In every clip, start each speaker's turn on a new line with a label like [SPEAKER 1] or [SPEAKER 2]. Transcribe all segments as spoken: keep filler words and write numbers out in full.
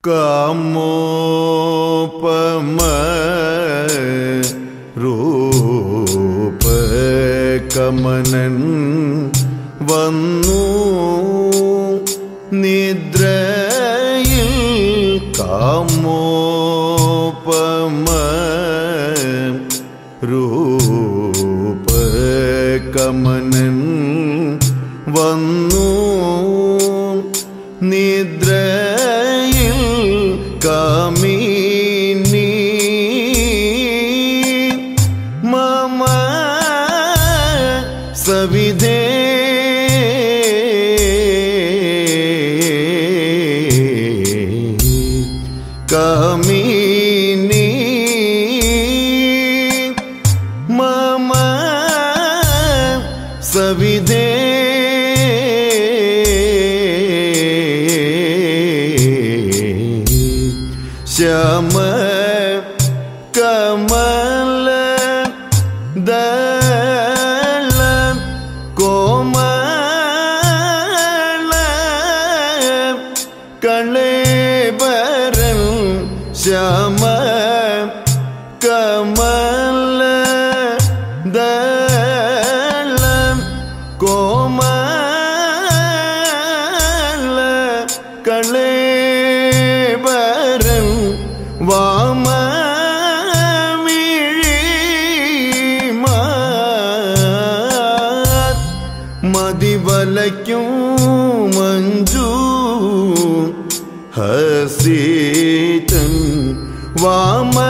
[SPEAKER 1] Kamopama roopa kamanan vannu nidrayil Kamopama roopa kamanan vannu nidrayil kamini mama savide kamini mama savide Shama kamala dala komala kalebaran Shama kamala dala komala kalebaran Vama mirimat madivalakyum manju hasitan Vama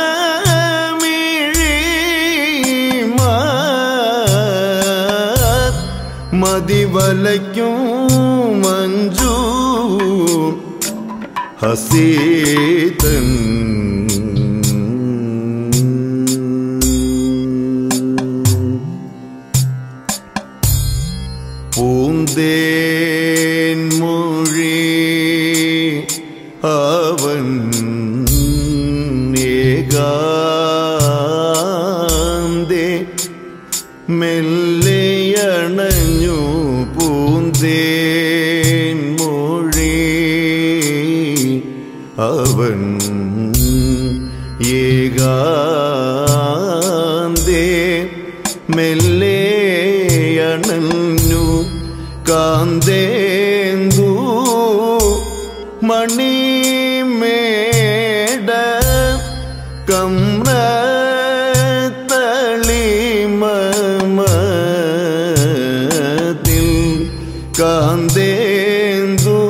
[SPEAKER 1] mirimat madivalakyum manju hasitan പൂന്തേൻ മൊഴി അവൻ ഏകാന്തേ മെല്ലെയണഞ്ഞു പൂന്തേൻ മൊഴി അവൻ ഏകാന്തേ മെല്ലെയണഞ്ഞു കാന്തേന്ദു മണിമേട കമ്രതളിമമതിൽ കാന്തേന്ദു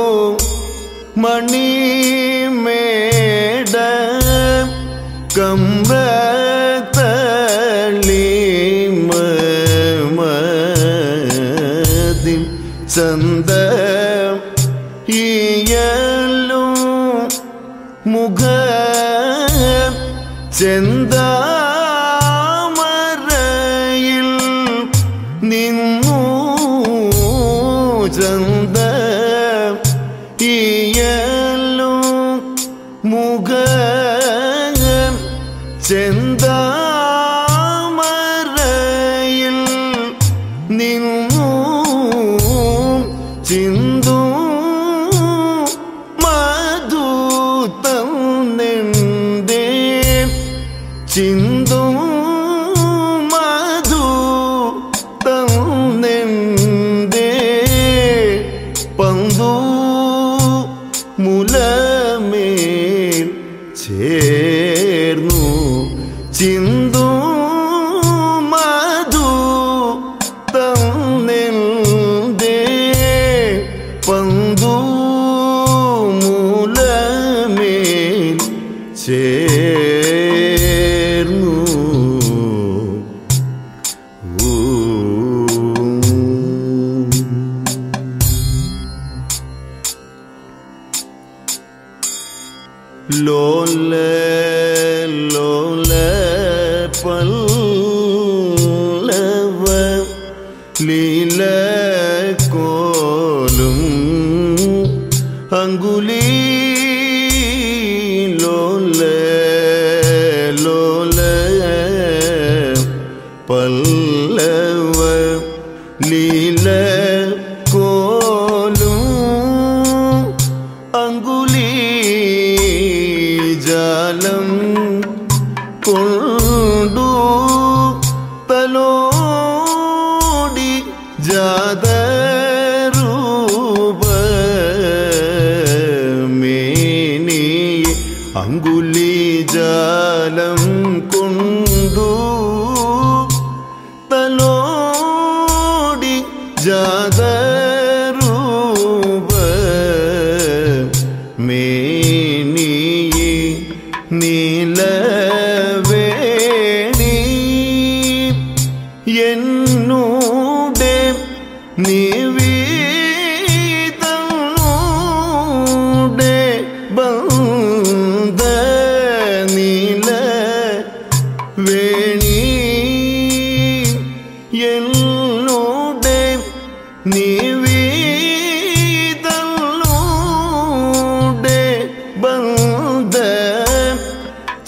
[SPEAKER 1] മണിമേട കമ്രതളിമമതിൽ ചന്ദ ഈയലു മുഖ ചെന്താമരയിൽ നിന്നു ചന്ദ ഈയലു മുഖ ചെന്താമരയിൽ നിന്നു ചിന്തു മധു തന്നെന്തേ ചിന്തു മധു തന്നെന്തേ പന്തു മുലമേൽ ചേർന്നു ചിന്തു മധു തന്നെന്തേ പന്തു മൂലമേൽ ചേർന്നു ലോല ലോല പല്ലവ ലീല കോലും അങ്കുലി ലോല ലോല പല്ലവ ലീല കോലും അങ്കുലി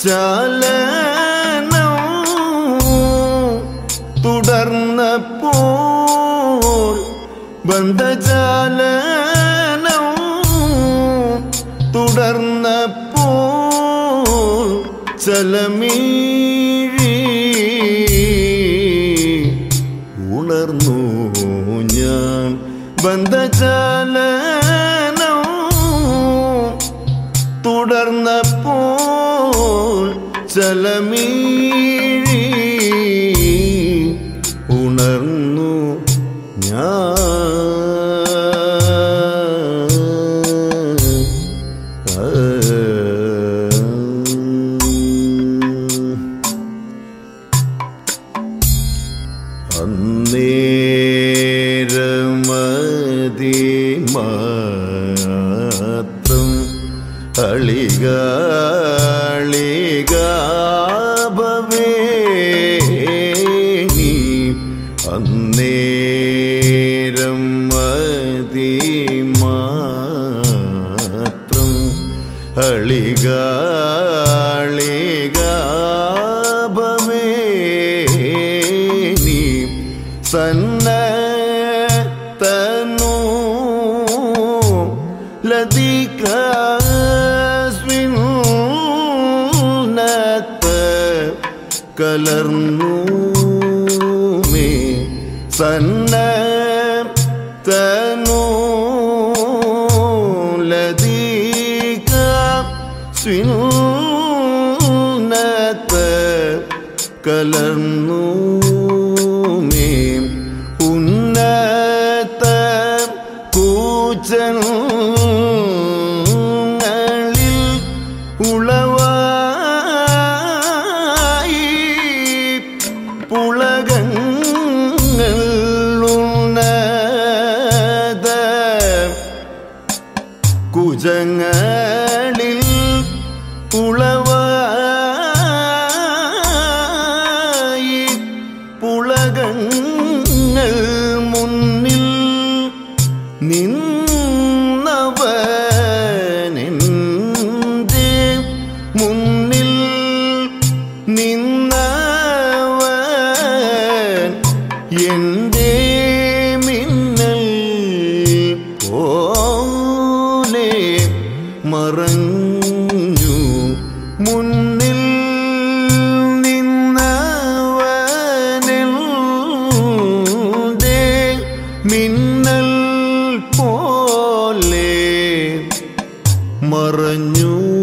[SPEAKER 1] ചലനം തുടർന്നപ്പോൾ ബന്ധജാലനം തുടർന്നപ്പോൾ ചലമീഴി ഉണർന്നു ഞാൻ ബന്ധജാലനം തുടർന്നപ്പോൾ ചലമീഴി ഉണർന്നു ഞാൻ അന്നേരമതി മാത്രം അളികാളികാഭവേനി അന്നേരം മതി മാത്രം അളികാളികാഭവേനി സന്നതനു ലതികാസ്മിന്നത കലർന്നു മേ സന്നതനു ലതികാസ്മിന്നത കലർന്നു മേ ഉന്നത കൂച്ചങ്ങളിൽ ഉളവായി പുളകങ്ങൾ ഉന്നത കുജങ്ങളിൽ ഉളവായി പുളകങ്ങൾ മുന്നിൽ നിന്നവനെൻ്റെ മുന്നിൽ നിന്നവൻ എൻ്റെ മിന്നൽ പോലെ മറഞ്ഞു മുന്നിൽ നിന്നവനെൻ്റെ മിന്നൽ പോലെ മറഞ്ഞു.